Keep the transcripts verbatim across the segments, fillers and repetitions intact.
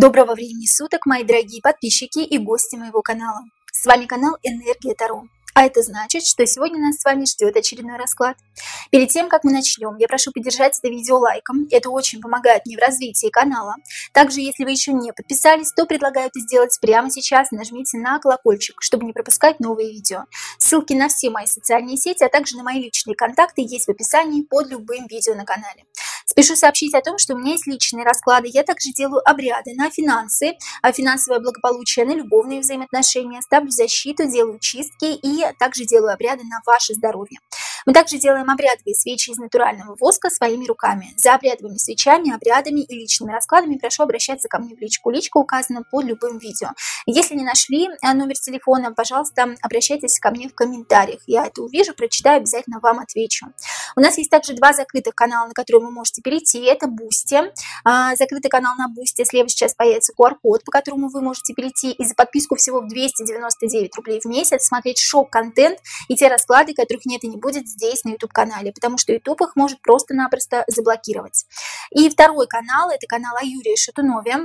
Доброго времени суток, мои дорогие подписчики и гости моего канала. С вами канал Энергия Таро. А это значит, что сегодня нас с вами ждет очередной расклад. Перед тем, как мы начнем, я прошу поддержать это видео лайком. Это очень помогает мне в развитии канала. Также, если вы еще не подписались, то предлагаю это сделать прямо сейчас. Нажмите на колокольчик, чтобы не пропускать новые видео. Ссылки на все мои социальные сети, а также на мои личные контакты есть в описании под любым видео на канале. Спешу сообщить о том, что у меня есть личные расклады. Я также делаю обряды на финансы, финансовое благополучие, на любовные взаимоотношения, ставлю защиту, делаю чистки и также делаю обряды на ваше здоровье. Мы также делаем обрядовые свечи из натурального воска своими руками. За обрядовыми свечами, обрядами и личными раскладами прошу обращаться ко мне в личку. Личка указана под любым видео. Если не нашли номер телефона, пожалуйста, обращайтесь ко мне в комментариях. Я это увижу, прочитаю, обязательно вам отвечу. У нас есть также два закрытых канала, на которые вы можете перейти. Это Boosty. Закрытый канал на Boosty. Слева сейчас появится ку ар код, по которому вы можете перейти и за подписку всего в двести девяносто девять рублей в месяц смотреть шок-контент и те расклады, которых нет и не будет здесь на YouTube-канале, потому что YouTube их может просто-напросто заблокировать. И второй канал, это канал о Юрии Шатунове.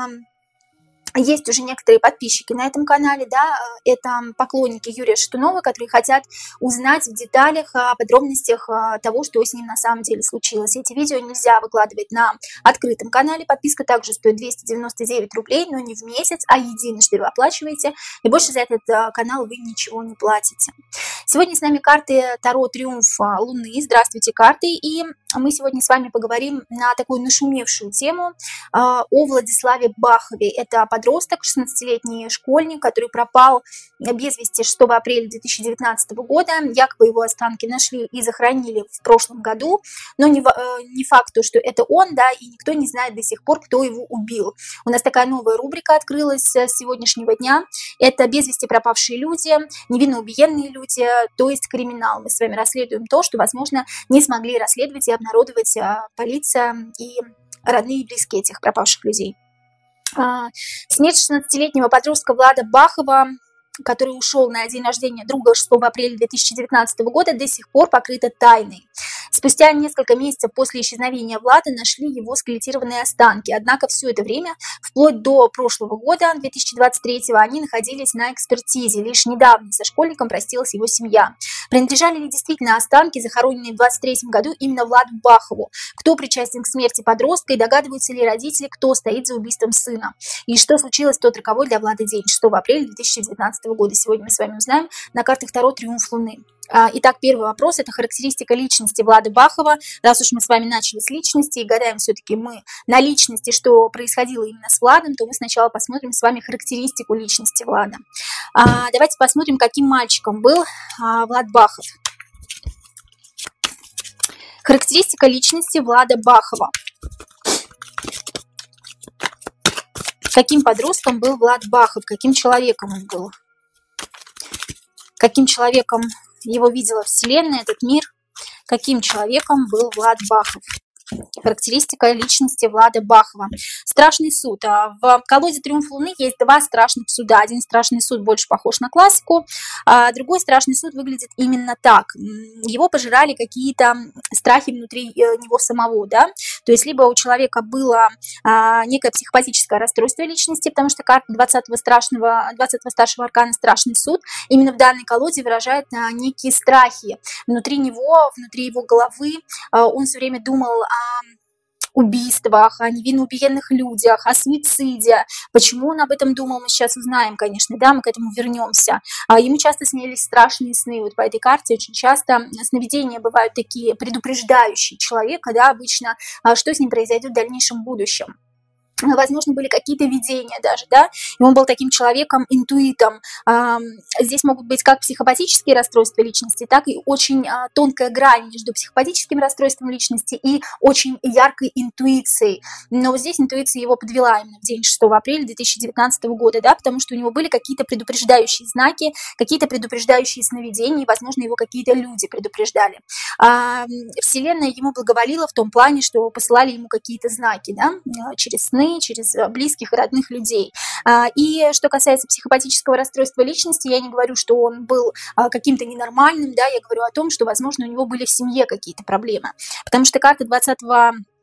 Есть уже некоторые подписчики на этом канале, да, это поклонники Юрия Шатунова, которые хотят узнать в деталях, о подробностях того, что с ним на самом деле случилось. Эти видео нельзя выкладывать на открытом канале, подписка также стоит двести девяносто девять рублей, но не в месяц, а единожды вы оплачиваете, и больше за этот канал вы ничего не платите. Сегодня с нами карты Таро Триумф Луны. Здравствуйте, карты, и мы сегодня с вами поговорим на такую нашумевшую тему о Владиславе Бахове. Это подросток, шестнадцатилетний школьник, который пропал без вести шестого апреля две тысячи девятнадцатого года. Якобы его останки нашли и захоронили в прошлом году, но не, не факт, что это он, да, и никто не знает до сих пор, кто его убил. У нас такая новая рубрика открылась с сегодняшнего дня. Это без вести пропавшие люди, невинно убиенные люди, то есть криминал. Мы с вами расследуем то, что, возможно, не смогли расследовать и обнародовать полиция и родные и близкие этих пропавших людей. Смерть шестнадцатилетнего подростка Влада Бахова, который ушел на день рождения друга шестого апреля две тысячи девятнадцатого года, до сих пор покрыта тайной. Спустя несколько месяцев после исчезновения Влада нашли его скелетированные останки. Однако все это время, вплоть до прошлого года, две тысячи двадцать третьего, они находились на экспертизе. Лишь недавно со школьником простилась его семья. Принадлежали ли действительно останки, захороненные в двадцать третьем году, именно Владу Бахову? Кто причастен к смерти подростка и догадываются ли родители, кто стоит за убийством сына? И что случилось в тот роковой для Влада день шестого апреля две тысячи девятнадцатого года? Сегодня мы с вами узнаем на картах Таро Триумф Луны. Итак, первый вопрос – это характеристика личности Влада Бахова. Раз уж мы с вами начали с личности и гадаем все-таки мы на личности, что происходило именно с Владом, то мы сначала посмотрим с вами характеристику личности Влада. А, давайте посмотрим, каким мальчиком был а, Влад Бахов. Характеристика личности Влада Бахова. Каким подростком был Влад Бахов? Каким человеком он был? Каким человеком его видела Вселенная, этот мир? Каким человеком был Влад Бахов? Характеристика личности Влада Бахова. Страшный суд. В колоде Триумф Луны есть два страшных суда. Один страшный суд больше похож на классику, а другой страшный суд выглядит именно так. Его пожирали какие-то страхи внутри него самого, да? То есть либо у человека было а, некое психопатическое расстройство личности, потому что карта двадцатого страшного, двадцатого старшего аркана «Страшный суд» именно в данной колоде выражает а, некие страхи внутри него, внутри его головы. А, он все время думал о убийствах, о невинно убиенных людях, о суициде. Почему он об этом думал, мы сейчас узнаем, конечно, да, мы к этому вернемся. Ему часто снились страшные сны. Вот по этой карте очень часто сновидения бывают такие предупреждающие человека, да, обычно, что с ним произойдет в дальнейшем будущем. Возможно, были какие-то видения даже, да, и он был таким человеком-интуитом. Здесь могут быть как психопатические расстройства личности, так и очень тонкая грань между психопатическим расстройством личности и очень яркой интуицией. Но вот здесь интуиция его подвела именно в день шестого апреля две тысячи девятнадцатого года, да, потому что у него были какие-то предупреждающие знаки, какие-то предупреждающие сновидения, и, возможно, его какие-то люди предупреждали. Вселенная ему благоволила в том плане, что посылали ему какие-то знаки, да, через сны, через близких и родных людей. И что касается психопатического расстройства личности, я не говорю, что он был каким-то ненормальным, да, я говорю о том, что, возможно, у него были в семье какие-то проблемы. Потому что карта двадцатого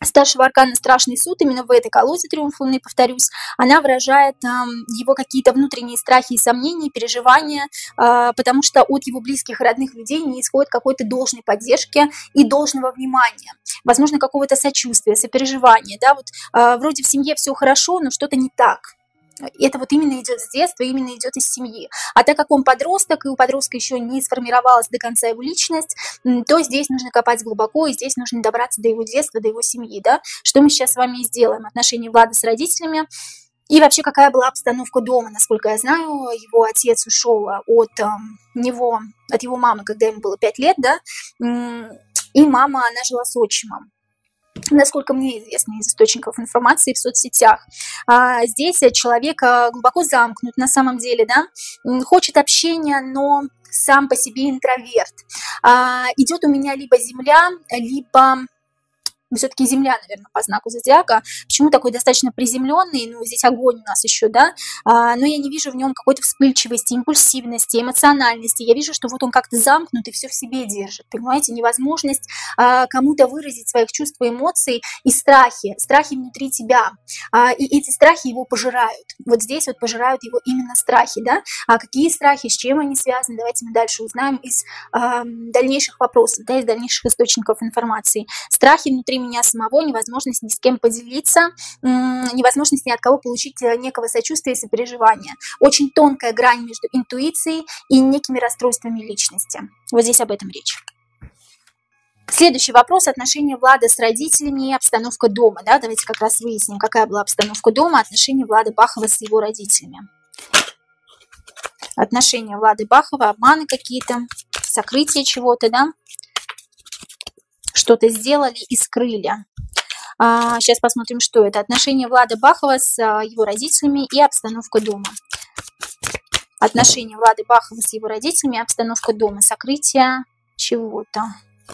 старшего аркана «Страшный суд», именно в этой колоде «Триумф Луны», повторюсь, она выражает э, его какие-то внутренние страхи и сомнения, переживания, э, потому что от его близких и родных людей не исходит какой-то должной поддержки и должного внимания, возможно, какого-то сочувствия, сопереживания, да, вот э, вроде в семье все хорошо, но что-то не так. Это вот именно идет с детства, именно идет из семьи. А так как он подросток, и у подростка еще не сформировалась до конца его личность, то здесь нужно копать глубоко, и здесь нужно добраться до его детства, до его семьи, да. Что мы сейчас с вами и сделаем. Отношения Влада с родителями. И вообще, какая была обстановка дома. Насколько я знаю, его отец ушел от э, него, от его мамы, когда ему было пять лет, да. И мама, она жила с отчимом. Насколько мне известно из источников информации в соцсетях. А, здесь человек глубоко замкнут на самом деле, да, хочет общения, но сам по себе интроверт. А, идет у меня либо земля, либо... все-таки земля, наверное, по знаку зодиака. Почему такой достаточно приземленный? Ну, здесь огонь у нас еще, да? А, но я не вижу в нем какой-то вспыльчивости, импульсивности, эмоциональности. Я вижу, что вот он как-то замкнут и все в себе держит. Понимаете, невозможность а, кому-то выразить своих чувств и эмоций и страхи. Страхи внутри тебя. А, и эти страхи его пожирают. Вот здесь вот пожирают его именно страхи, да? А какие страхи, с чем они связаны? Давайте мы дальше узнаем из а, дальнейших вопросов, да, из дальнейших источников информации. Страхи внутри меня самого, невозможность ни с кем поделиться, невозможность ни от кого получить некого сочувствия и сопереживания. Очень тонкая грань между интуицией и некими расстройствами личности. Вот здесь об этом речь. Следующий вопрос. Отношения Влада с родителями и обстановка дома. Да? Давайте как раз выясним, какая была обстановка дома, отношения Влада Бахова с его родителями. Отношения Влады Бахова, обманы какие-то, сокрытие чего-то, да? Что-то сделали и скрыли. А, сейчас посмотрим, что это. Отношения Влада Бахова с а, его родителями и обстановка дома. Отношения Влада Бахова с его родителями и обстановка дома. Сокрытие чего-то.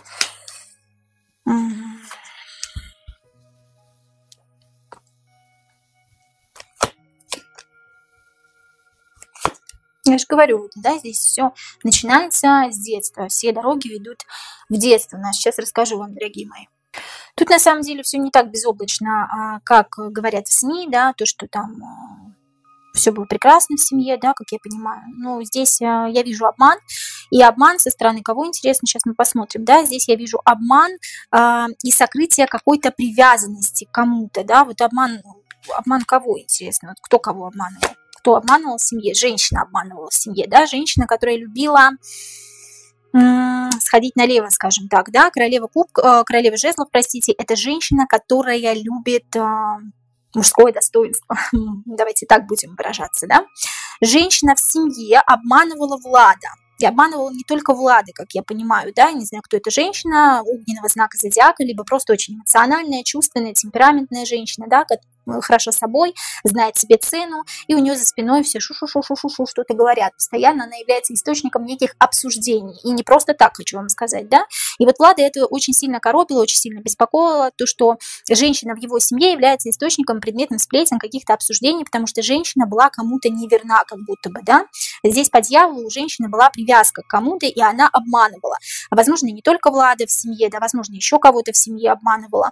Я же говорю, да, здесь все начинается с детства. Все дороги ведут в детство. Но сейчас расскажу вам, дорогие мои. Тут на самом деле все не так безоблачно, как говорят в СМИ, да, то, что там все было прекрасно в семье, да, как я понимаю. Но здесь я вижу обман. И обман со стороны кого, интересно, сейчас мы посмотрим, да, здесь я вижу обман э, и сокрытие какой-то привязанности к кому-то, да, вот обман, обман кого, интересно, вот кто кого обманывал? Кто обманывал в семье? Женщина обманывала в семье, да, женщина, которая любила м- сходить налево, скажем так, да, королева кубков, э, королева жезлов, простите, это женщина, которая любит э, мужское достоинство, давайте так будем выражаться, да, женщина в семье обманывала Влада. И обманывала не только Влада, как я понимаю, да, я не знаю, кто эта женщина, огненного знака зодиака, либо просто очень эмоциональная, чувственная, темпераментная женщина, да, хорошо собой, знает себе цену, и у нее за спиной все шу-шу-шу-шу-шу что-то говорят. Постоянно она является источником неких обсуждений. И не просто так, хочу вам сказать, да. И вот Влада это очень сильно коробило, очень сильно беспокоило, то, что женщина в его семье является источником, предметом сплетен, каких-то обсуждений, потому что женщина была кому-то неверна, как будто бы, да. Здесь по дьяволу у женщины была привязка к кому-то, и она обманывала. Возможно, не только Влада в семье, да, возможно, еще кого-то в семье обманывала.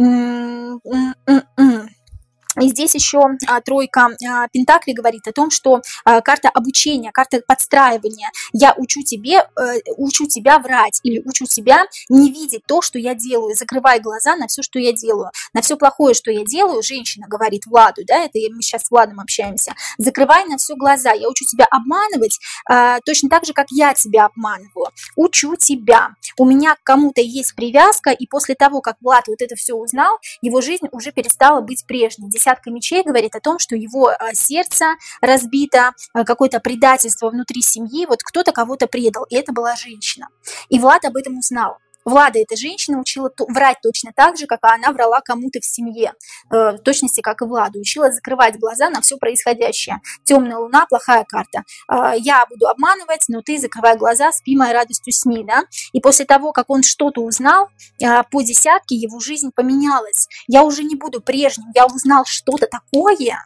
И здесь еще а, тройка а, пентаклей говорит о том, что а, карта обучения, карта подстраивания. Я учу, тебе, э, учу тебя врать или учу тебя не видеть то, что я делаю. Закрывай глаза на все, что я делаю. На все плохое, что я делаю, женщина говорит Владу, да, это мы сейчас с Владом общаемся. Закрывай на все глаза. Я учу тебя обманывать э, точно так же, как я тебя обманываю. Учу тебя. У меня к кому-то есть привязка, и после того, как Влад вот это все узнал, его жизнь уже перестала быть прежней. Десятка мечей говорит о том, что его сердце разбито, какое-то предательство внутри семьи, вот кто-то кого-то предал, и это была женщина. И Влад об этом узнал. Влада, эта женщина, учила врать точно так же, как она врала кому-то в семье, в точности, как и Влада. Учила закрывать глаза на все происходящее. Темная луна, плохая карта. Я буду обманывать, но ты закрывай глаза, спи моей радостью сни, да? И после того, как он что-то узнал, по десятке его жизнь поменялась. Я уже не буду прежним, я узнал что-то такое,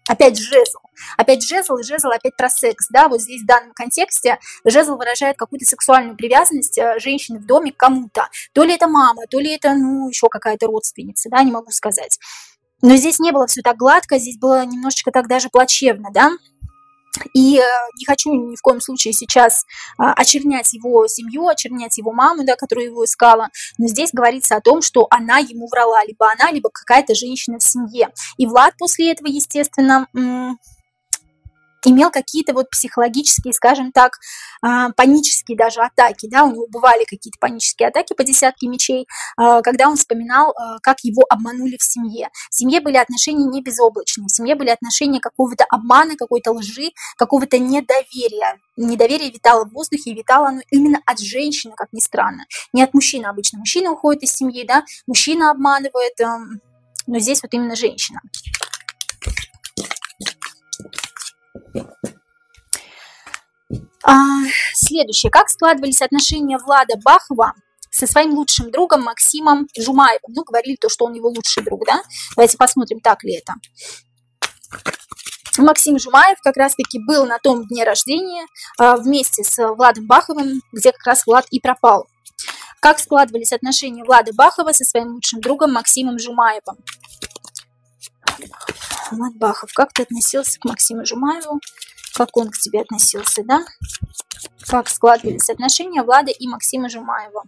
Опять жезл. Опять жезл, и жезл опять про секс, да, вот здесь в данном контексте жезл выражает какую-то сексуальную привязанность женщины в доме к кому-то. То ли это мама, то ли это, ну, еще какая-то родственница, да, не могу сказать. Но здесь не было все так гладко, здесь было немножечко так даже плачевно, да. И не хочу ни в коем случае сейчас очернять его семью, очернять его маму, да, которая его искала, но здесь говорится о том, что она ему врала, либо она, либо какая-то женщина в семье. И Влад после этого, естественно, имел какие-то вот психологические, скажем так, панические даже атаки, да, у него бывали какие-то панические атаки по десятке мечей, когда он вспоминал, как его обманули в семье. В семье были отношения не безоблачные, в семье были отношения какого-то обмана, какой-то лжи, какого-то недоверия. Недоверие витало в воздухе, и витало оно именно от женщины, как ни странно, не от мужчины обычно. Мужчина уходит из семьи, да, мужчина обманывает, но здесь вот именно женщина. А, следующее. Как складывались отношения Влада Бахова со своим лучшим другом Максимом Жумаевым? Ну, говорили то, что он его лучший друг, да? Давайте посмотрим, так ли это. Максим Жумаев как раз-таки был на том дне рождения а, вместе с Владом Баховым, где как раз Влад и пропал. Как складывались отношения Влада Бахова со своим лучшим другом Максимом Жумаевым? Влад Бахов, как ты относился к Максиму Жумаеву? Как он к тебе относился, да? Как складывались отношения Влада и Максима Жумаева?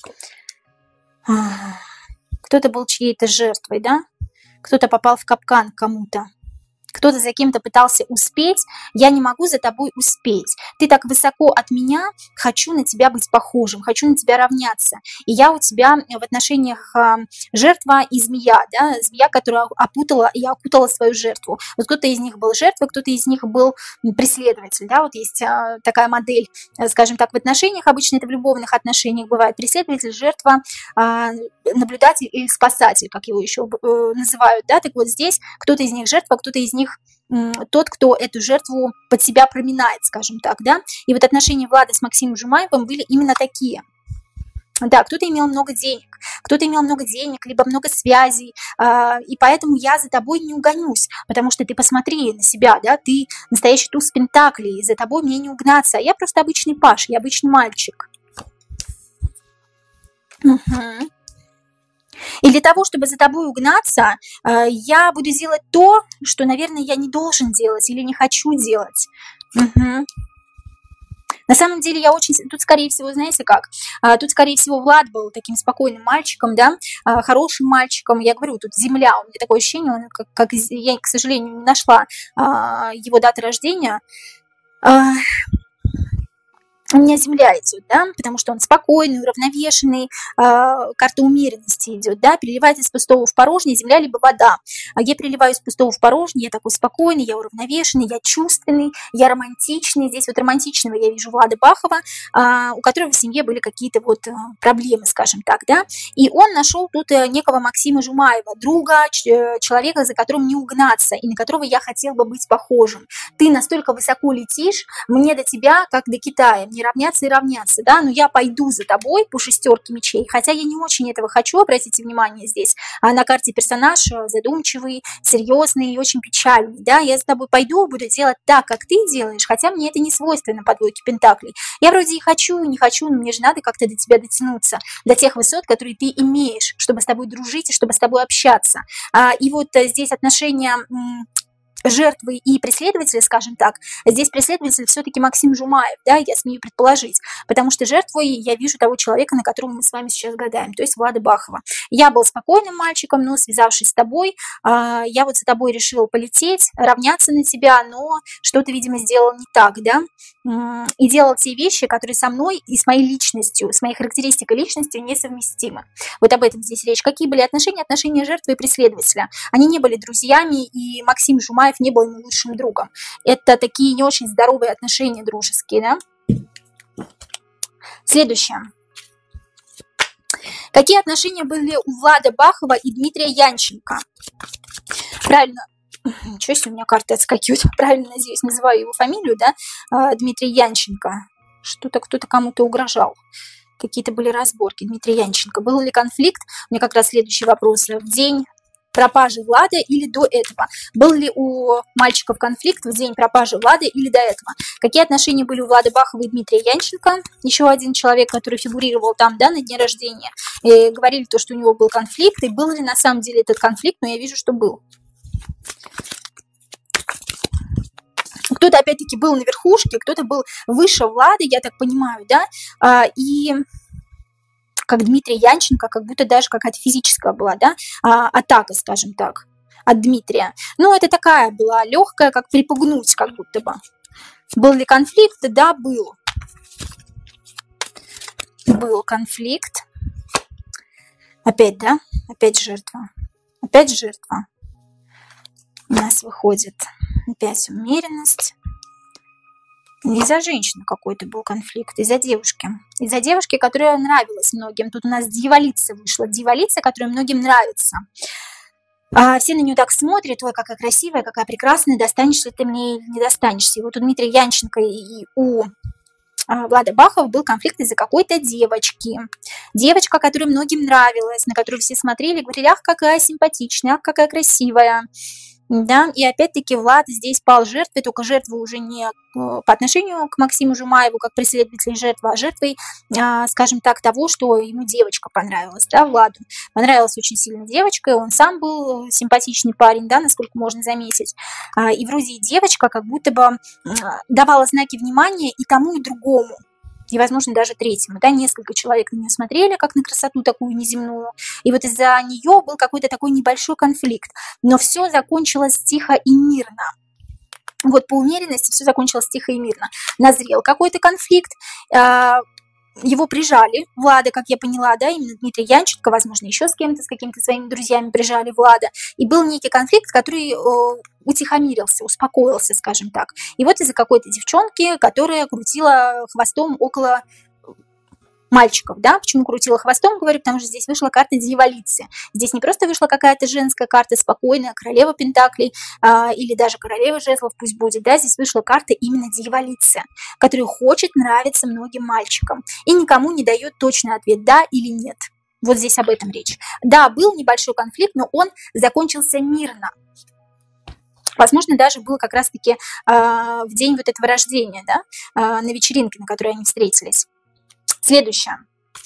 Кто-то был чьей-то жертвой, да? Кто-то попал в капкан к кому-то. Кто-то за кем-то пытался успеть, я не могу за тобой успеть. Ты так высоко от меня, хочу на тебя быть похожим, хочу на тебя равняться. И я у тебя в отношениях э, жертва и змея, да, змея, которая опутала, я окутала свою жертву. Вот кто-то из них был жертвой, кто-то из них был преследователь, да, вот есть э, такая модель, э, скажем так, в отношениях, обычно это в любовных отношениях бывает, преследователь, жертва, э, наблюдатель или спасатель, как его еще э, называют, да, так вот здесь кто-то из них жертва, кто-то из них тот, кто эту жертву под себя проминает, скажем так, да. И вот отношения Влада с Максимом Жумаевым были именно такие. Да, кто-то имел много денег, кто-то имел много денег, либо много связей, э, и поэтому я за тобой не угонюсь, потому что ты посмотри на себя, да, ты настоящий туз пентаклей, за тобой мне не угнаться, я просто обычный паш, я обычный мальчик. Угу. И для того, чтобы за тобой угнаться, я буду делать то, что, наверное, я не должен делать или не хочу делать. Угу. На самом деле я очень... Тут, скорее всего, знаете как? Тут, скорее всего, Влад был таким спокойным мальчиком, да, хорошим мальчиком. Я говорю, тут земля, у меня такое ощущение, он, как, как я, к сожалению, не нашла его даты рождения. У меня земля идет, да, потому что он спокойный, уравновешенный, э, карта умеренности идет, да, переливать из пустого в порожнее, земля либо вода. А я переливаю из пустого в порожнее, я такой спокойный, я уравновешенный, я чувственный, я романтичный. Здесь вот романтичного я вижу Влада Бахова, э, у которого в семье были какие-то вот э, проблемы, скажем так, да, и он нашел тут э, некого Максима Жумаева, друга, ч- человека, за которым не угнаться, и на которого я хотел бы быть похожим. Ты настолько высоко летишь, мне до тебя, как до Китая, не равняться и равняться, да, но я пойду за тобой по шестерке мечей, хотя я не очень этого хочу, обратите внимание здесь, а на карте персонаж задумчивый, серьезный и очень печальный, да, я за тобой пойду, буду делать так, как ты делаешь, хотя мне это не свойственно по двойке пентаклей, я вроде и хочу, и не хочу, но мне же надо как-то до тебя дотянуться, до тех высот, которые ты имеешь, чтобы с тобой дружить и чтобы с тобой общаться, а, и вот здесь отношения жертвы и преследователя, скажем так, здесь преследователь все-таки Максим Жумаев, да, я смею предположить, потому что жертвой я вижу того человека, на которого мы с вами сейчас гадаем, то есть Влада Бахова. Я был спокойным мальчиком, но связавшись с тобой, я вот за тобой решила полететь, равняться на тебя, но что-то, видимо, сделал не так, да, и делал те вещи, которые со мной и с моей личностью, с моей характеристикой личности несовместимы. Вот об этом здесь речь. Какие были отношения? Отношения жертвы и преследователя. Они не были друзьями, и Максим Жумаев не был ему лучшим другом. Это такие не очень здоровые отношения дружеские, да? Следующее. Какие отношения были у Влада Бахова и Дмитрия Янченко? Правильно. Ничего себе, у меня карты отскакивают. Правильно, надеюсь, называю его фамилию, да? Дмитрий Янченко. Что-то кто-то кому-то угрожал. Какие-то были разборки. Дмитрий Янченко. Был ли конфликт? У меня как раз следующий вопрос. В день пропажи Влада или до этого? Был ли у мальчиков конфликт в день пропажи Влада или до этого? Какие отношения были у Влады Бахова и Дмитрия Янченко? Еще один человек, который фигурировал там, да, на дне рождения. И говорили то, что у него был конфликт. И был ли на самом деле этот конфликт? Но я вижу, что был. Кто-то, опять-таки, был на верхушке, кто-то был выше Влада, я так понимаю, да, а, и как Дмитрий Янченко, как будто даже какая-то физическая была, да, а, атака, скажем так, от Дмитрия. Ну, это такая была легкая, как припугнуть, как будто бы. Был ли конфликт? Да, был. Был конфликт. Опять, да, опять жертва. Опять жертва. У нас выходит опять умеренность. Из-за женщины какой-то был конфликт, из-за девушки. Из-за девушки, которая нравилась многим. Тут у нас дьяволица вышла. Дьяволица, которая многим нравится. А все на нее так смотрят: ой, какая красивая, какая прекрасная, достанешься ли ты мне или не достанешься. И вот у Дмитрия Янченко и у Влада Бахова был конфликт из-за какой-то девочки. Девочка, которая многим нравилась, на которую все смотрели и говорили: ах, какая симпатичная, ах, какая красивая. Да, и опять-таки Влад здесь пал жертвой, только жертвой уже не по отношению к Максиму Жумаеву, как преследователь жертвы, а жертвой, скажем так, того, что ему девочка понравилась, да, Владу. Понравилась очень сильно девочка, он сам был симпатичный парень, да, насколько можно заметить. И вроде и девочка как будто бы давала знаки внимания и тому, и другому. И, возможно, даже третьему, да, несколько человек на нее смотрели, как на красоту такую неземную, и вот из-за нее был какой-то такой небольшой конфликт, но все закончилось тихо и мирно. Вот по умеренности все закончилось тихо и мирно. Назрел какой-то конфликт, его прижали, Влада, как я поняла, да, именно Дмитрий Янченко, возможно, еще с кем-то, с какими-то своими друзьями прижали Влада, и был некий конфликт, который э, утихомирился, успокоился, скажем так. И вот из-за какой-то девчонки, которая крутила хвостом около мальчиков, да, почему крутила хвостом, говорю, потому что здесь вышла карта дьяволицы. Здесь не просто вышла какая-то женская карта спокойная, королева пентаклей а, или даже королева жезлов, пусть будет, да, здесь вышла карта именно дьяволицы, которая хочет нравиться многим мальчикам и никому не дает точный ответ да или нет. Вот здесь об этом речь. Да, был небольшой конфликт, но он закончился мирно. Возможно, даже был как раз-таки э, в день вот этого рождения, да, э, на вечеринке, на которой они встретились. Следующее.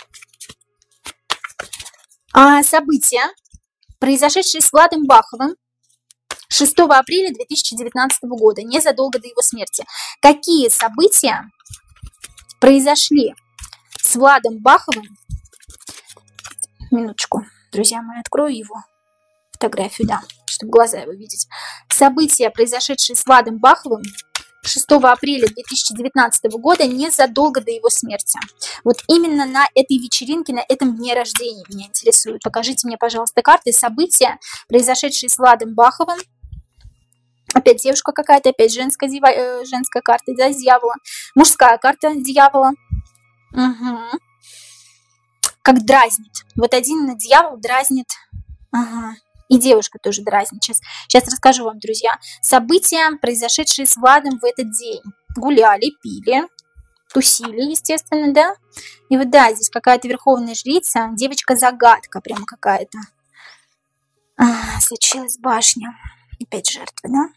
А, события, произошедшие с Владом Баховым шестого апреля две тысячи девятнадцатого года, незадолго до его смерти. Какие события произошли с Владом Баховым? Минуточку, друзья мои, открою его фотографию, да, чтобы глаза его видеть. События, произошедшие с Владом Баховым шестого апреля две тысячи девятнадцатого года, незадолго до его смерти. Вот именно на этой вечеринке, на этом дне рождения меня интересует. Покажите мне, пожалуйста, карты, события, произошедшие с Владом Баховым. Опять девушка какая-то, опять женская, дива, э, женская карта, да, дьявола. Мужская карта дьявола. Угу. Как дразнит. Вот один дьявол дразнит. Ага. И девушка тоже дразнит. Сейчас, сейчас расскажу вам, друзья. События, произошедшие с Владом в этот день. Гуляли, пили, тусили, естественно, да. И вот да, здесь какая-то верховная жрица, девочка-загадка прямо какая-то. А, случилась башня. Опять жертва, да?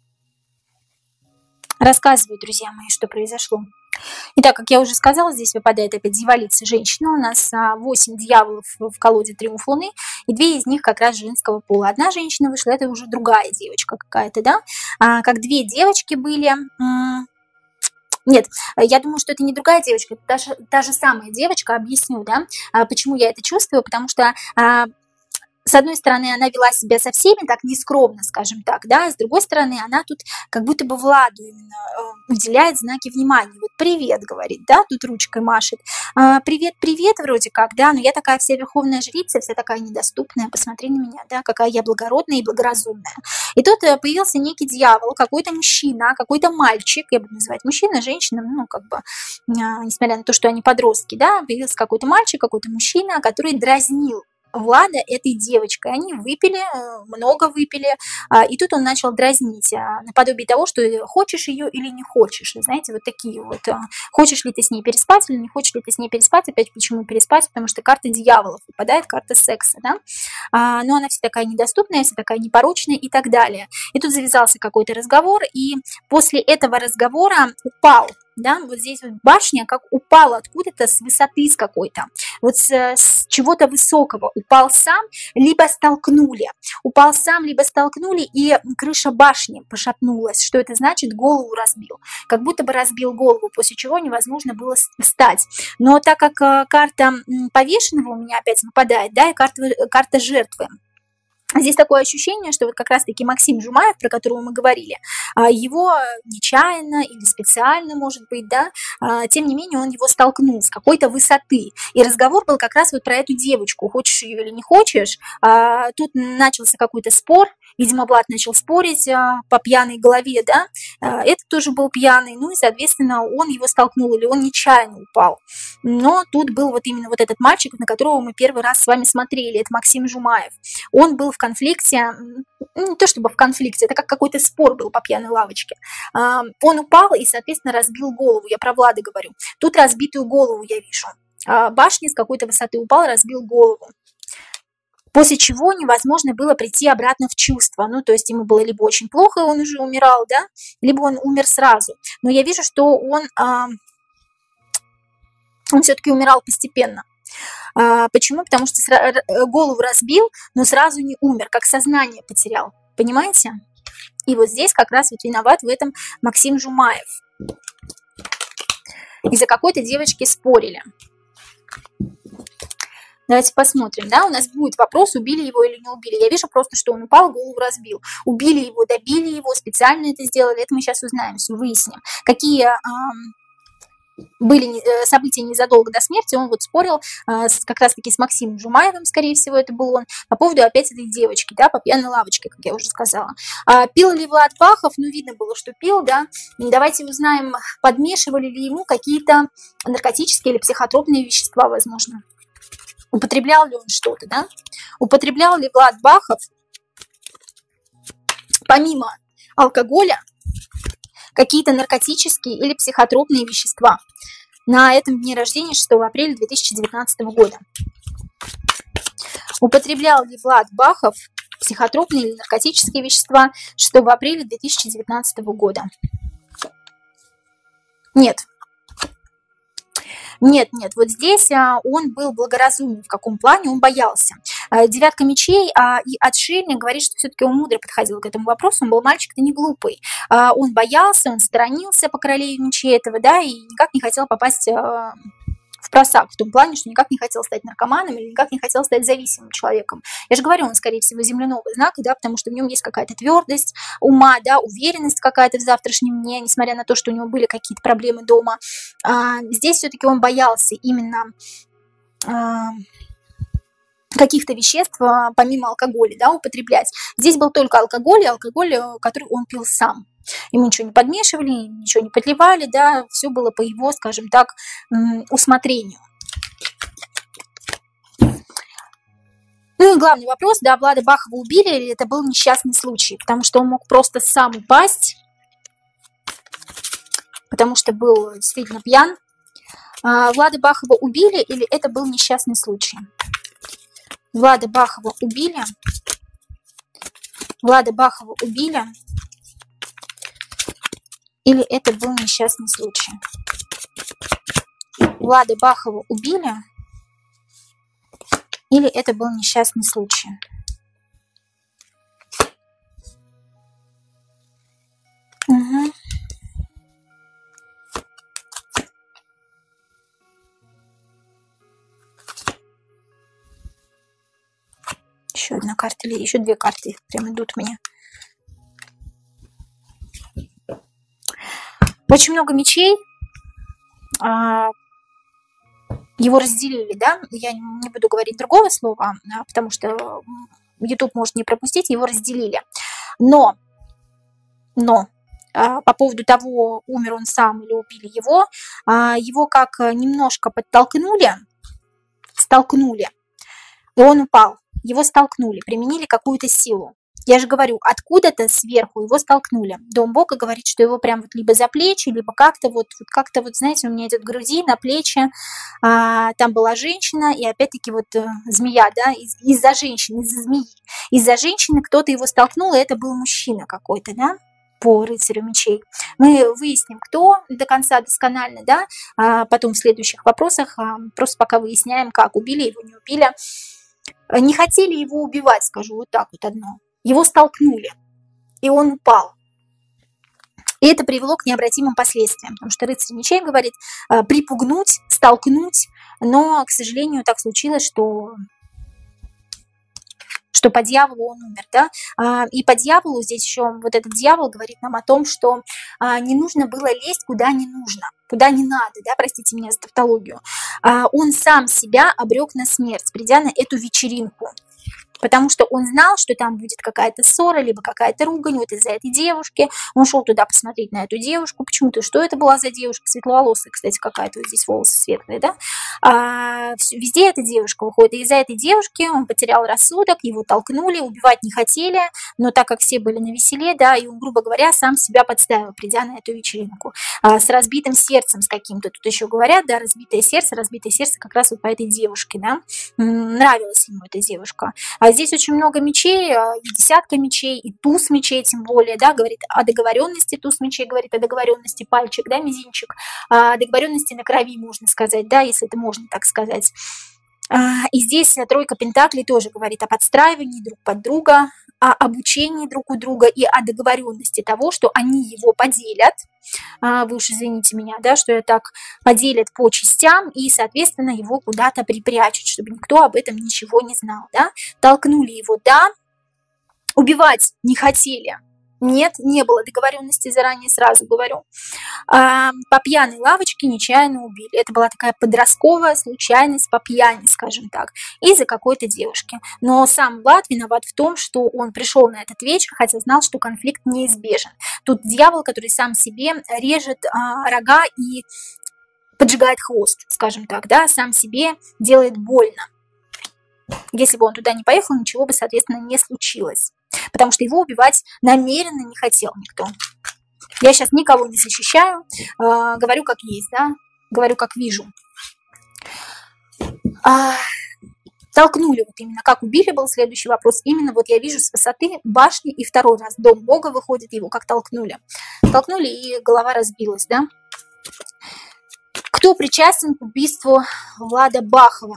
Рассказываю, друзья мои, что произошло. Итак, как я уже сказала, здесь выпадает опять дьяволица женщина. У нас восемь дьяволов в колоде Триумф Луны, и две из них как раз женского пола. Одна женщина вышла, это уже другая девочка какая-то, да? А, как две девочки были. Нет, я думаю, что это не другая девочка, это та же, та же самая девочка. Объясню, да, почему я это чувствую, потому что... С одной стороны, она вела себя со всеми так нескромно, скажем так, да, с другой стороны, она тут как будто бы Владу именно э, уделяет знаки внимания. Вот привет, говорит, да, тут ручкой машет. А, привет, привет, вроде как, да, но я такая вся верховная жрица, вся такая недоступная, посмотри на меня, да, какая я благородная и благоразумная. И тут э, появился некий дьявол, какой-то мужчина, какой-то мальчик, я буду называть мужчина, женщина, ну, как бы, э, несмотря на то, что они подростки, да, появился какой-то мальчик, какой-то мужчина, который дразнил Влада этой девочкой. Они выпили, много выпили, и тут он начал дразнить, наподобие того, что хочешь ее или не хочешь. Знаете, вот такие вот. Хочешь ли ты с ней переспать или не хочешь ли ты с ней переспать? Опять почему переспать? Потому что карта дьяволов выпадает, карта секса, да? Но она вся такая недоступная, вся такая непорочная и так далее. И тут завязался какой-то разговор, и после этого разговора упал. Да, вот здесь вот башня как упала откуда-то с высоты с какой-то, вот с, с чего-то высокого, упал сам, либо столкнули, упал сам, либо столкнули, и крыша башни пошатнулась. Что это значит? Голову разбил, как будто бы разбил голову, после чего невозможно было встать. Но так как карта повешенного у меня опять выпадает, да, и карта, карта жертвы, здесь такое ощущение, что вот как раз-таки Максим Жумаев, про которого мы говорили, его нечаянно или специально, может быть, да, тем не менее он его столкнул с какой-то высоты. И разговор был как раз вот про эту девочку, хочешь ее или не хочешь. Тут начался какой-то спор, видимо, Влад начал спорить по пьяной голове, да, этот тоже был пьяный, ну и, соответственно, он его столкнул или он нечаянно упал. Но тут был вот именно вот этот мальчик, на которого мы первый раз с вами смотрели, это Максим Жумаев. Он был в конфликте, не то чтобы в конфликте, это как какой-то спор был по пьяной лавочке. Он упал и, соответственно, разбил голову, я про Влада говорю. Тут разбитую голову я вижу. Башня с какой-то высоты упал, разбил голову. После чего невозможно было прийти обратно в чувство. Ну, то есть ему было либо очень плохо, он уже умирал, да, либо он умер сразу. Но я вижу, что он, он все-таки умирал постепенно. А, почему? Потому что голову разбил, но сразу не умер, как сознание потерял. Понимаете? И вот здесь как раз вот виноват в этом Максим Жумаев. Из-за какой-то девочки спорили. Давайте посмотрим, да, у нас будет вопрос, убили его или не убили. Я вижу просто, что он упал, голову разбил. Убили его, добили его, специально это сделали. Это мы сейчас узнаем, все выясним. Какие... Эм, были события незадолго до смерти, он вот спорил а, с, как раз-таки с Максимом Жумаевым, скорее всего, это был он, по поводу опять этой девочки, да, по пьяной лавочке, как я уже сказала. А, пил ли Влад Бахов? Ну, видно было, что пил, да. Давайте узнаем, подмешивали ли ему какие-то наркотические или психотропные вещества, возможно. Употреблял ли он что-то, да? Употреблял ли Влад Бахов, помимо алкоголя, какие-то наркотические или психотропные вещества на этом дне рождения шестого апреля две тысячи девятнадцатого года. Употреблял ли Влад Бахов психотропные или наркотические вещества шестого апреля две тысячи девятнадцатого года? Нет. Нет, нет, вот здесь а, он был благоразумен. В каком плане? Он боялся. А, девятка мечей а, и отшельник говорит, что все-таки он мудро подходил к этому вопросу. Он был мальчик-то не глупый. А, он боялся, он сторонился по королеве мечей этого, да, и никак не хотел попасть а, в просак. В том плане, что никак не хотел стать наркоманом или никак не хотел стать зависимым человеком. Я же говорю, он, скорее всего, земляного знака, да, потому что в нем есть какая-то твердость ума, да, уверенность какая-то в завтрашнем дне, несмотря на то, что у него были какие-то проблемы дома. А, здесь все-таки он боялся именно а, каких-то веществ, а, помимо алкоголя, да, употреблять. Здесь был только алкоголь, и алкоголь, который он пил сам. Ему ничего не подмешивали, ничего не подливали, да, все было по его, скажем так, усмотрению. Ну и главный вопрос, да, Влада Бахова убили или это был несчастный случай, потому что он мог просто сам упасть, потому что был действительно пьян. А, Влада Бахова убили или это был несчастный случай? Влада Бахова убили. Влада Бахова убили. Или это был несчастный случай? Влада Бахова убили? Или это был несчастный случай? Угу. Еще одна карта, или еще две карты прям идут мне. Очень много мечей. Его разделили, да? Я не буду говорить другого слова, потому что YouTube может не пропустить. Его разделили. Но, но по поводу того, умер он сам или убили его, его как немножко подтолкнули, столкнули. и он упал. Его столкнули, применили какую-то силу. Я же говорю, откуда-то сверху его столкнули. Дом Бога говорит, что его прям вот либо за плечи, либо как-то вот, вот как-то вот, знаете, у меня идет груди на плечи. А, там была женщина, и опять-таки вот э, змея, да, из- из-за женщины, из-за змеи. Из-за женщины кто-то его столкнул, и это был мужчина какой-то, да, по рыцарю мечей. Мы выясним, кто до конца досконально, да, а потом в следующих вопросах а, просто пока выясняем, как убили его, не убили. Не хотели его убивать, скажу вот так вот одно. Его столкнули, и он упал. И это привело к необратимым последствиям, потому что рыцарь мечей говорит э, припугнуть, столкнуть, но, к сожалению, так случилось, что, что по дьяволу он умер. Да? А, и по дьяволу здесь еще вот этот дьявол говорит нам о том, что а, не нужно было лезть куда не нужно, куда не надо, да, простите меня за тавтологию. А, он сам себя обрек на смерть, придя на эту вечеринку. Потому что он знал, что там будет какая-то ссора, либо какая-то ругань вот из-за этой девушки. Он шел туда посмотреть на эту девушку. Почему-то, что это была за девушка? Светловолосая, кстати, какая-то вот здесь волосы светлые, да? А, везде эта девушка выходит. И из-за этой девушки он потерял рассудок, его толкнули, убивать не хотели. Но так как все были навеселе, да, и он, грубо говоря, сам себя подставил, придя на эту вечеринку. А, с разбитым сердцем, с каким-то. Тут еще говорят, да, разбитое сердце. Разбитое сердце как раз вот по этой девушке, да? Нравилась ему эта девушка. А здесь очень много мечей, и десятка мечей, и туз мечей, тем более, да, говорит о договоренности, туз мечей говорит о договоренности, пальчик, да, мизинчик, о договоренности на крови, можно сказать, да, если это можно так сказать. И здесь тройка пентаклей тоже говорит о подстраивании друг под друга, о обучении друг у друга и о договоренности того, что они его поделят. Вы уж извините меня, да, что я так поделят по частям и, соответственно, его куда-то припрячут, чтобы никто об этом ничего не знал, да. Толкнули его, да, убивать не хотели. Нет, не было договоренности заранее, сразу говорю. А, по пьяной лавочке нечаянно убили. Это была такая подростковая случайность по пьяни, скажем так, из-за какой-то девушки. Но сам Влад виноват в том, что он пришел на этот вечер, хотя знал, что конфликт неизбежен. Тут дьявол, который сам себе режет а, рога и поджигает хвост, скажем так, да, сам себе делает больно. Если бы он туда не поехал, ничего бы, соответственно, не случилось. Потому что его убивать намеренно не хотел никто. Я сейчас никого не защищаю, э, говорю как есть, да, говорю как вижу. А, толкнули вот именно, как убили, был следующий вопрос. Именно вот я вижу с высоты башни, и второй раз дом Бога выходит, его как толкнули. Толкнули, и голова разбилась, да. Кто причастен к убийству Влада Бахова?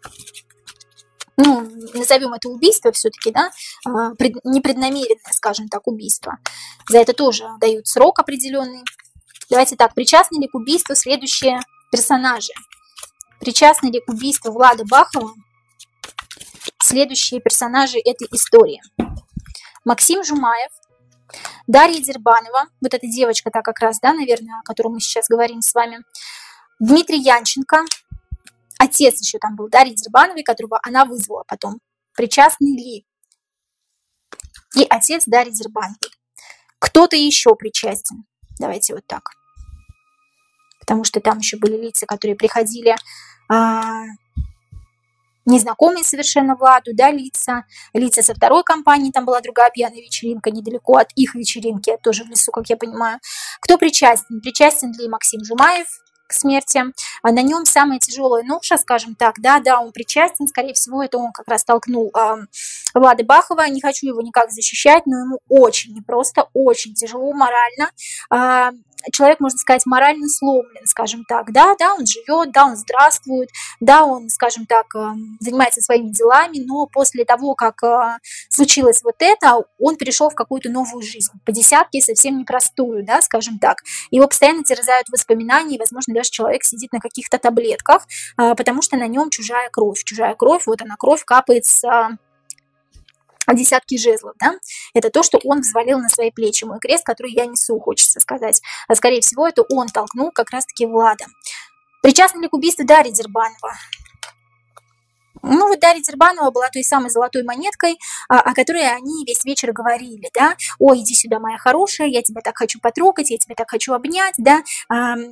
Ну, назовем это убийство все-таки, да, непреднамеренное, скажем так, убийство. За это тоже дают срок определенный. Давайте так, причастны ли к убийству следующие персонажи? Причастны ли к убийству Влада Бахова следующие персонажи этой истории? Максим Жумаев, Дарья Дербанова, вот эта девочка, та как раз, да, наверное, о которой мы сейчас говорим с вами, Дмитрий Янченко, отец еще там был Дарьи Дербановой, которого она вызвала потом. Причастны ли? И отец Дарьи Дербановой. Кто-то еще причастен. Давайте вот так. Потому что там еще были лица, которые приходили, а, незнакомые совершенно Владу, да, лица. Лица со второй компании, там была другая пьяная вечеринка, недалеко от их вечеринки, тоже в лесу, как я понимаю. Кто причастен? Причастен ли Максим Жумаев к смерти? А на нем самая тяжелая ноша, скажем так, да, да, он причастен, скорее всего, это он как раз толкнул э, Влада Бахова. Не хочу его никак защищать, но ему очень непросто, очень тяжело морально. Э, человек, можно сказать, морально сломлен, скажем так, да, да, он живет, да, он здравствует, да, он, скажем так, э, занимается своими делами, но после того, как э, случилось вот это, он перешел в какую-то новую жизнь, по десятке совсем непростую, да, скажем так. Его постоянно терзают воспоминания, и, возможно, даже человек сидит на каких-то таблетках, э, потому что на нем чужая кровь, чужая кровь, вот она, кровь капает с десятки жезлов, да, это то, что он взвалил на свои плечи, мой крест, который я несу, хочется сказать, а скорее всего, это он толкнул как раз-таки Влада. Причастна ли к убийству Дарьи Дербанова? Ну, вот Дарья Дербанова была той самой золотой монеткой, о которой они весь вечер говорили, да, ой, иди сюда, моя хорошая, я тебя так хочу потрогать, я тебя так хочу обнять, да,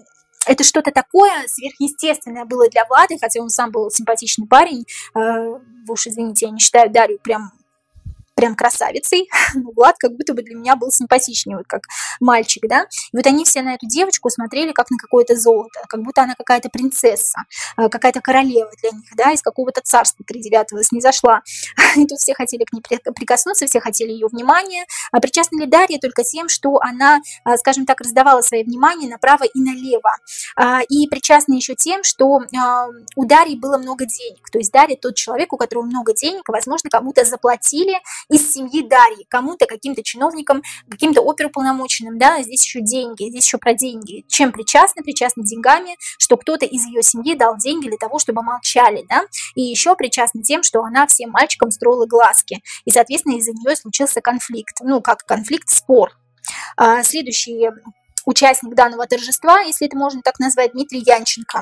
это что-то такое сверхъестественное было для Влада, хотя он сам был симпатичный парень. Вы уж извините, я не считаю Дарью прям... прям красавицей, но Влад как будто бы для меня был симпатичнее, вот как мальчик, да, и вот они все на эту девочку смотрели как на какое-то золото, как будто она какая-то принцесса, какая-то королева для них, да, из какого-то царства тридевятого снизошла, и тут все хотели к ней прикоснуться, все хотели ее внимания, а причастна ли Дарья только тем, что она, скажем так, раздавала свое внимание направо и налево, и причастна еще тем, что у Дарьи было много денег, то есть Дарья тот человек, у которого много денег, возможно, кому-то заплатили из семьи Дарьи, кому-то, каким-то чиновникам, каким-то оперуполномоченным, да, здесь еще деньги, здесь еще про деньги. Чем причастны? Причастны деньгами, что кто-то из ее семьи дал деньги для того, чтобы молчали, да, и еще причастны тем, что она всем мальчикам строила глазки, и, соответственно, из-за нее случился конфликт, ну, как конфликт, спор. А, следующий участник данного торжества, если это можно так назвать, Дмитрий Янченко.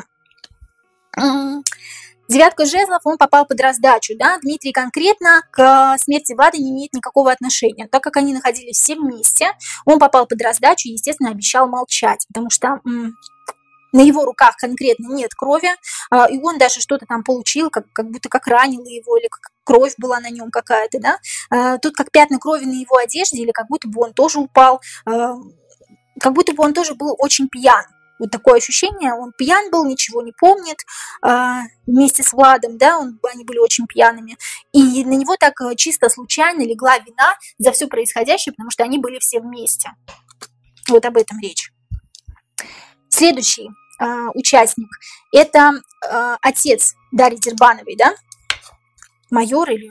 Девятка жезлов, он попал под раздачу, да, Дмитрий конкретно к смерти Влада не имеет никакого отношения, так как они находились все вместе, он попал под раздачу и, естественно, обещал молчать, потому что м- на его руках конкретно нет крови, а, и он даже что-то там получил, как, как будто как ранило его, или как кровь была на нем какая-то, да, а, тут как пятна крови на его одежде, или как будто бы он тоже упал, а, как будто бы он тоже был очень пьян. Вот такое ощущение, он пьян был, ничего не помнит, а, вместе с Владом, да, он, они были очень пьяными, и на него так чисто случайно легла вина за все происходящее, потому что они были все вместе. Вот об этом речь. Следующий а, участник, это а, отец Дарьи Дербановой, да, майор или...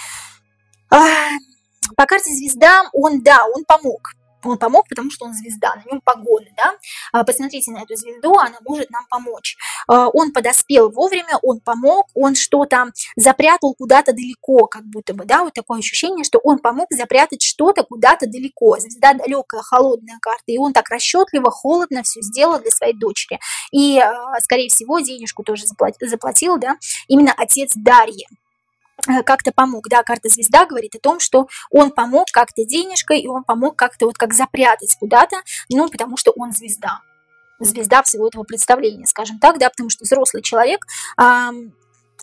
А, по карте звезда он, да, он помог. Он помог, потому что он звезда, на нем погоны, да. Посмотрите на эту звезду, она может нам помочь. Он подоспел вовремя, он помог, он что-то запрятал куда-то далеко, как будто бы, да, вот такое ощущение, что он помог запрятать что-то куда-то далеко. Звезда далекая, холодная карта, и он так расчетливо, холодно все сделал для своей дочери. И, скорее всего, денежку тоже заплатил, да, именно отец Дарьи. Как-то помог, да, карта звезда говорит о том, что он помог как-то денежкой, и он помог как-то вот как запрятать куда-то, ну, потому что он звезда, звезда всего этого представления, скажем так, да, потому что взрослый человек, эм,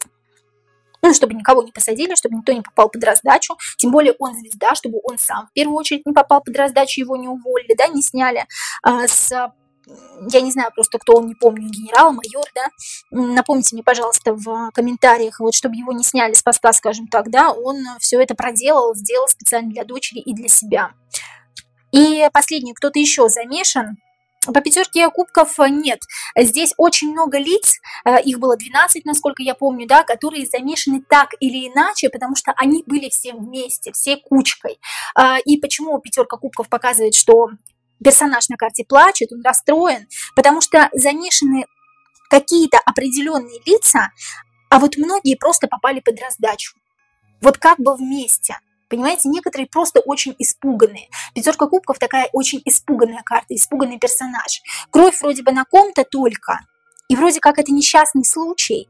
ну, чтобы никого не посадили, чтобы никто не попал под раздачу, тем более он звезда, чтобы он сам в первую очередь не попал под раздачу, его не уволили, да, не сняли э, с... Я не знаю просто, кто он, не помню, генерал, майор, да, напомните мне, пожалуйста, в комментариях, вот, чтобы его не сняли с поста, скажем так, да, он все это проделал, сделал специально для дочери и для себя. И последний, кто-то еще замешан. По пятерке кубков нет. Здесь очень много лиц, их было двенадцать, насколько я помню, да, которые замешаны так или иначе, потому что они были все вместе, все кучкой. И почему пятерка кубков показывает, что персонаж на карте плачет, он расстроен, потому что замешаны какие-то определенные лица, а вот многие просто попали под раздачу. Вот как бы вместе. Понимаете, некоторые просто очень испуганные. Пятерка кубков такая очень испуганная карта, испуганный персонаж. Кровь вроде бы на ком-то только, и вроде как это несчастный случай.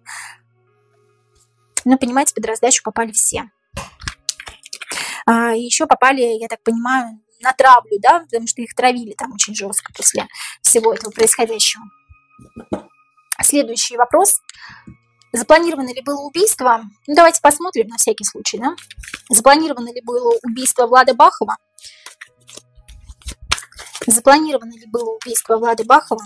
Но, понимаете, под раздачу попали все. А еще попали, я так понимаю, на травлю, да, потому что их травили там очень жестко после всего этого происходящего. Следующий вопрос. Запланировано ли было убийство? Ну, давайте посмотрим на всякий случай, да. Запланировано ли было убийство Влада Бахова? Запланировано ли было убийство Влада Бахова?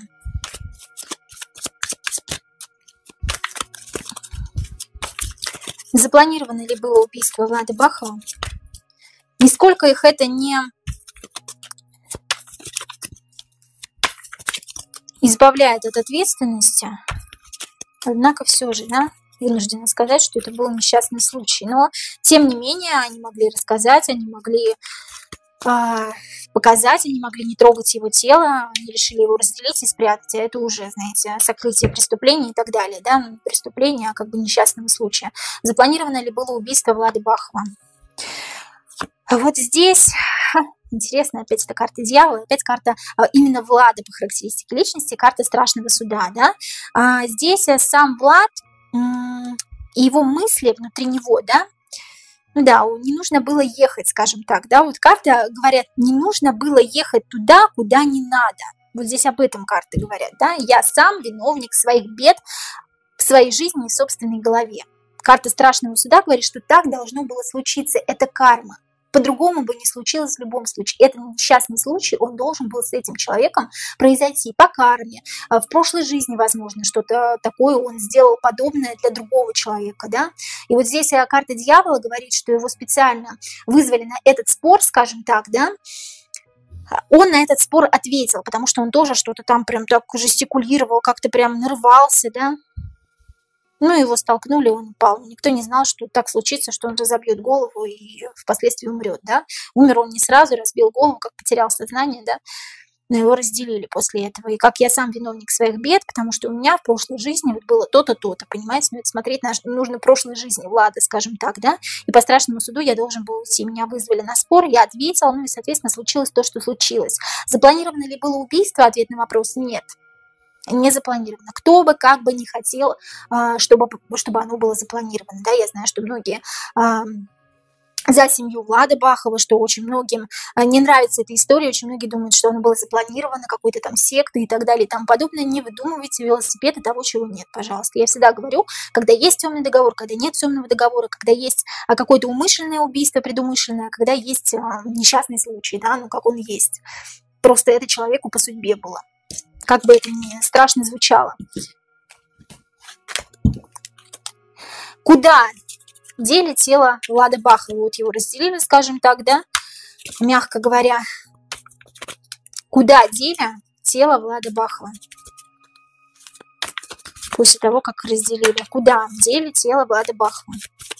Запланировано ли было убийство Влада Бахова? Нисколько их это не избавляет от ответственности, однако все же, да, вынуждена сказать, что это был несчастный случай. Но, тем не менее, они могли рассказать, они могли э, показать, они могли не трогать его тело, они решили его разделить и спрятать, а это уже, знаете, сокрытие преступления и так далее, да, ну, не преступления, а как бы несчастного случая. Запланировано ли было убийство Влада Бахова? А вот здесь... Интересно, опять эта карта дьявола, опять карта а, именно Влада по характеристике личности, карта страшного суда, да. А, здесь сам Влад и его мысли внутри него, да, ну да, не нужно было ехать, скажем так, да, вот карта говорят, не нужно было ехать туда, куда не надо. Вот здесь об этом карты говорят, да. Я сам виновник своих бед в своей жизни и собственной голове. Карта страшного суда говорит, что так должно было случиться. Это карма. По-другому бы не случилось в любом случае. Это несчастный случай, он должен был с этим человеком произойти по карме. В прошлой жизни, возможно, что-то такое он сделал подобное для другого человека, да. И вот здесь карта дьявола говорит, что его специально вызвали на этот спор, скажем так, да. Он на этот спор ответил, потому что он тоже что-то там прям так жестикулировал, как-то прям нарвался, да. Ну, его столкнули, он упал. Никто не знал, что так случится, что он разобьет голову и впоследствии умрет, да. Умер он не сразу, разбил голову, как потерял сознание, да. Но его разделили после этого. И как я сам виновник своих бед, потому что у меня в прошлой жизни вот было то-то, то-то, понимаете? Ну, это смотреть на, нужно прошлой жизни Влада, скажем так, да. И по страшному суду я должен был уйти. Меня вызвали на спор, я ответила, ну и, соответственно, случилось то, что случилось. Запланировано ли было убийство? Ответ на вопрос – нет. Не запланировано. Кто бы как бы не хотел, чтобы, чтобы оно было запланировано. Да, я знаю, что многие за семью Влада Бахова, что очень многим не нравится эта история, очень многие думают, что оно было запланировано, какой-то там сектой и так далее и тому подобное. Не выдумывайте велосипеды того, чего нет, пожалуйста. Я всегда говорю, когда есть темный договор, когда нет темного договора, когда есть какое-то умышленное убийство, предумышленное, когда есть несчастный случай, да, ну как он есть. Просто это человеку по судьбе было. Как бы это ни страшно звучало. Куда дели тело Влада Бахова? Вот его разделили, скажем так, да, мягко говоря. Куда дели тело Влада Бахова? После того, как разделили. Куда дели тело Влада Бахова?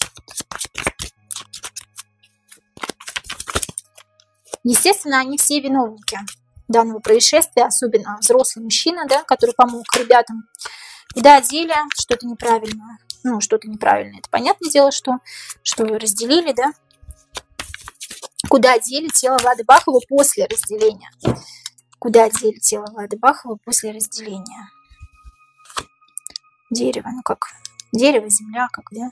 Естественно, они все виновники данного происшествия, особенно взрослый мужчина, да, который помог ребятам. Куда дели что-то неправильное. Ну, что-то неправильное. Это понятное дело, что, что разделили, да. Куда дели тело Влада Бахова после разделения? Куда дели тело Влада Бахова после разделения? Дерево, ну как? Дерево, земля, как, да?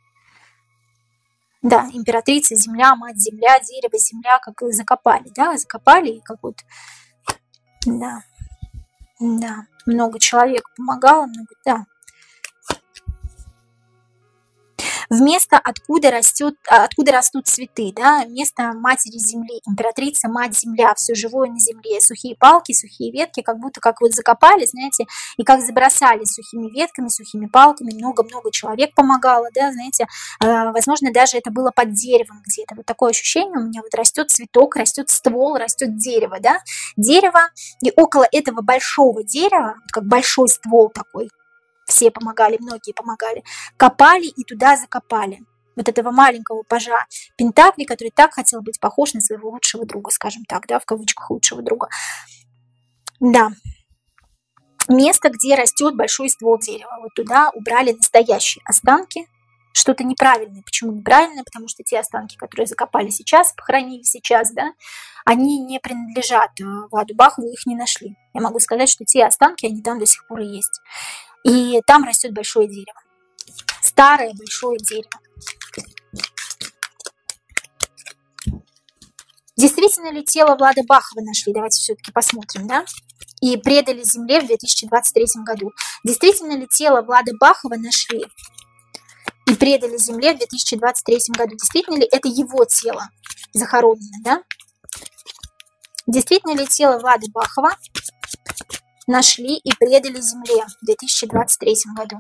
Да, императрица, земля, мать, земля, дерево, земля, как закопали, да, закопали и как вот, да, да, много человек помогало, много, да. Вместо откуда растет, откуда растут цветы, да, место матери земли, императрица, мать земля, все живое на земле, сухие палки, сухие ветки, как будто как вот закопали, знаете, и как забросали сухими ветками, сухими палками, много-много человек помогало, да, знаете, э, возможно, даже это было под деревом где-то, вот такое ощущение у меня, вот растет цветок, растет ствол, растет дерево, да, дерево, и около этого большого дерева, как большой ствол такой, все помогали, многие помогали, копали и туда закопали вот этого маленького пажа Пентакли, который так хотел быть похож на своего лучшего друга, скажем так, да, в кавычках лучшего друга. Да. Место, где растет большой ствол дерева. Вот туда убрали настоящие останки. Что-то неправильное. Почему неправильное? Потому что те останки, которые закопали сейчас, похоронили сейчас, да, они не принадлежат Владу Бахову, их не нашли. Я могу сказать, что те останки, они там до сих пор и есть. И там растет большое дерево. Старое большое дерево. Действительно ли тело Влада Бахова нашли? Давайте все-таки посмотрим, да? И предали земле в две тысячи двадцать третьем году. Действительно ли тело Влада Бахова нашли и предали земле в две тысячи двадцать третьем году? Действительно ли это его тело захоронено, да? Действительно ли тело Влада Бахова нашли и предали земле в две тысячи двадцать третьем году?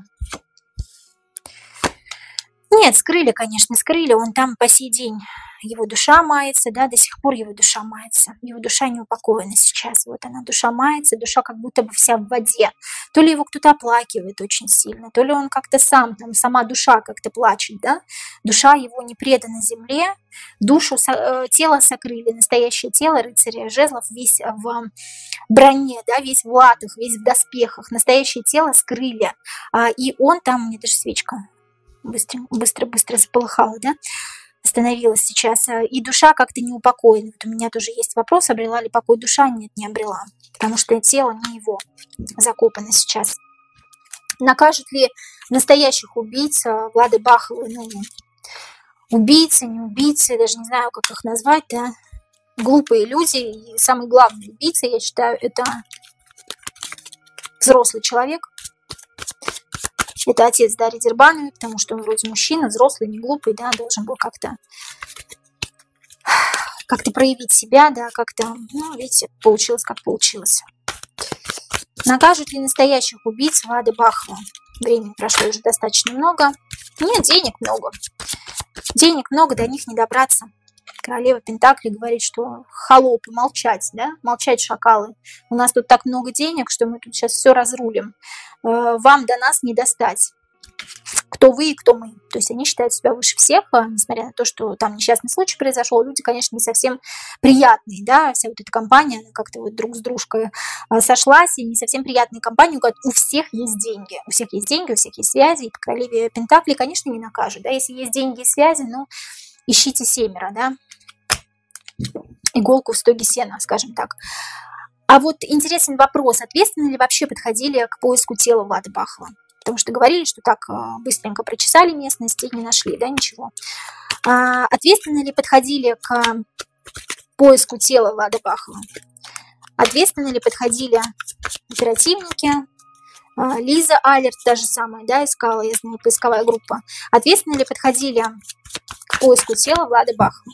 Нет, скрыли, конечно, скрыли. Он там по сей день, его душа мается, да, до сих пор его душа мается. Его душа не упокоена сейчас. Вот она, душа мается, душа как будто бы вся в воде. То ли его кто-то оплакивает очень сильно, то ли он как-то сам, там, сама душа как-то плачет, да. Душа его не предана земле, душу, тело сокрыли, настоящее тело рыцаря жезлов, весь в броне, да, весь в латах, весь в доспехах, настоящее тело скрыли. И он там, у меня даже свечка быстро-быстро заполыхала, да, остановилась сейчас, и душа как-то не упокоена. Вот у меня тоже есть вопрос, обрела ли покой душа? Нет, не обрела, потому что тело не его закопано сейчас. Накажут ли настоящих убийц Влада Бахова? Ну, убийцы, не убийцы, даже не знаю, как их назвать, да, глупые люди. И самый главный убийца, я считаю, это взрослый человек. Это отец Дарьи Дербановой, потому что он вроде мужчина, взрослый, не глупый, да, должен был как-то как-то проявить себя, да, как-то, ну, видите, получилось, как получилось. Накажут ли настоящих убийц Влада Бахова? Времени прошло уже достаточно много. Нет, денег много. Денег много, до них не добраться. Королева Пентаклей говорит, что холопы, молчать, да, молчать, шакалы. У нас тут так много денег, что мы тут сейчас все разрулим. Вам до нас не достать. Кто вы и кто мы. То есть они считают себя выше всех, несмотря на то, что там несчастный случай произошел. Люди, конечно, не совсем приятные, да, вся вот эта компания, она как-то вот друг с дружкой сошлась, и не совсем приятные компании, у всех есть деньги. У всех есть деньги, у всех есть связи, и по королеве Пентаклей, конечно, не накажут, да, если есть деньги и связи, ну, ищите семеро, да, иголку в стоге сена, скажем так. А вот интересный вопрос, ответственно ли вообще подходили к поиску тела Влада Бахова? Потому что говорили, что так быстренько прочесали местность и не нашли, да, ничего. А, ответственно ли подходили к поиску тела Влада Бахова? Ответственно ли подходили оперативники? А, Лиза Алерт, та же самая, да, искала, я знаю, поисковая группа. Ответственно ли подходили к поиску тела Влада Бахова?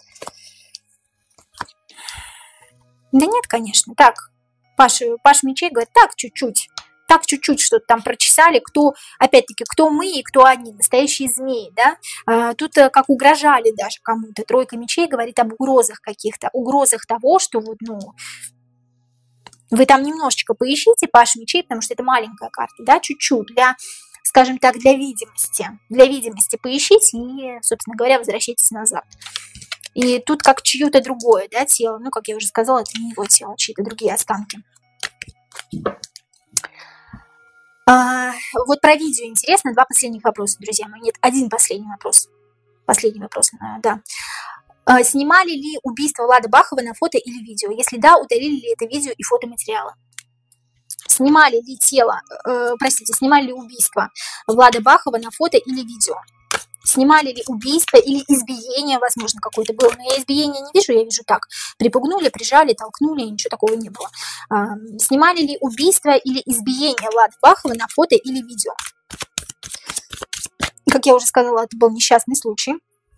Да нет, конечно. Так, Паша, Паш Мечей говорит, так, чуть-чуть. Так чуть-чуть что-то там прочесали, кто, опять-таки, кто мы и кто они, настоящие змеи, да, а, тут как угрожали даже кому-то, тройка мечей говорит об угрозах каких-то, угрозах того, что вот, ну, вы там немножечко поищите, Паш Мечей, потому что это маленькая карта, да, чуть-чуть, для, скажем так, для видимости, для видимости поищите и, собственно говоря, возвращайтесь назад. И тут как чье-то другое, да, тело, ну, как я уже сказала, это не его тело, чьи-то другие останки. А, вот про видео интересно. Два последних вопроса, друзья мои. Нет, один последний вопрос. Последний вопрос, да. А, снимали ли убийство Влада Бахова на фото или видео? Если да, удалили ли это видео и фотоматериалы? Снимали ли тело, э, простите, снимали ли убийство Влада Бахова на фото или видео? Снимали ли убийство или избиение, возможно, какое-то было. Но я избиения не вижу, я вижу так. Припугнули, прижали, толкнули, ничего такого не было. А, снимали ли убийство или избиение Влада Бахова на фото или видео? Как я уже сказала, это был несчастный случай.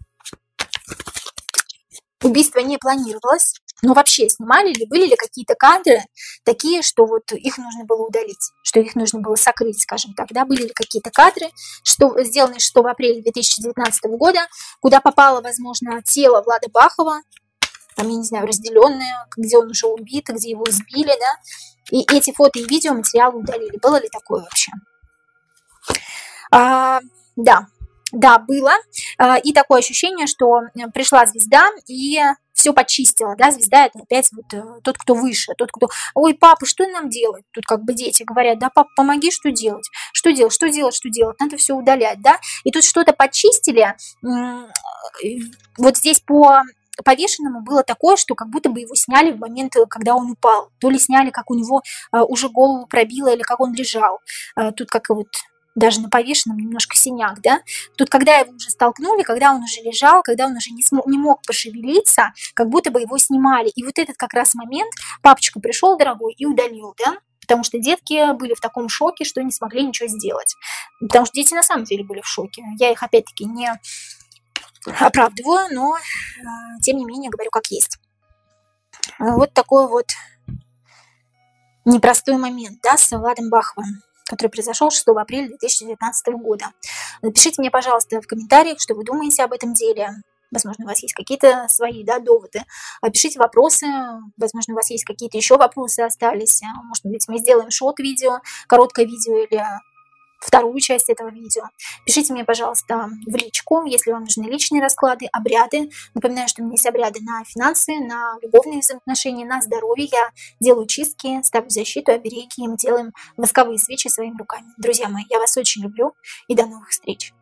Убийство не планировалось. Но вообще снимали ли, были ли какие-то кадры такие, что вот их нужно было удалить, что их нужно было сокрыть, скажем так, да, были ли какие-то кадры, что сделанные шестого апреля две тысячи девятнадцатого года, куда попало, возможно, тело Влада Бахова, там, я не знаю, разделенное, где он уже убит, где его избили, да, и эти фото и видео материалы удалили. Было ли такое вообще? А, да, да, было. А, и такое ощущение, что пришла звезда и все почистила, да, звезда это опять вот э, тот, кто выше, тот, кто, ой, папа, что нам делать? Тут как бы дети говорят, да, папа, помоги, что делать? Что делать, что делать, что делать? Надо все удалять, да, и тут что-то почистили, вот здесь по повешенному было такое, что как будто бы его сняли в момент, когда он упал, то ли сняли, как у него э, уже голову пробило, или как он лежал, э, тут как вот даже на повешенном немножко синяк, да, тут когда его уже столкнули, когда он уже лежал, когда он уже не, смог, не мог пошевелиться, как будто бы его снимали, и вот этот как раз момент папочка пришел, дорогой, и удалил, да, потому что детки были в таком шоке, что не смогли ничего сделать, потому что дети на самом деле были в шоке, я их опять-таки не оправдываю, но тем не менее говорю как есть. Вот такой вот непростой момент, да, с Владом Баховым, который произошел шестого апреля две тысячи девятнадцатого года. Напишите мне, пожалуйста, в комментариях, что вы думаете об этом деле. Возможно, у вас есть какие-то свои, да, доводы. Пишите вопросы. Возможно, у вас есть какие-то еще вопросы остались. Может быть, мы сделаем шорт-видео, короткое видео или вторую часть этого видео. Пишите мне, пожалуйста, в личку, если вам нужны личные расклады, обряды. Напоминаю, что у меня есть обряды на финансы, на любовные взаимоотношения, на здоровье. Я делаю чистки, ставлю защиту, обереги, и мы делаем восковые свечи своими руками. Друзья мои, я вас очень люблю и до новых встреч.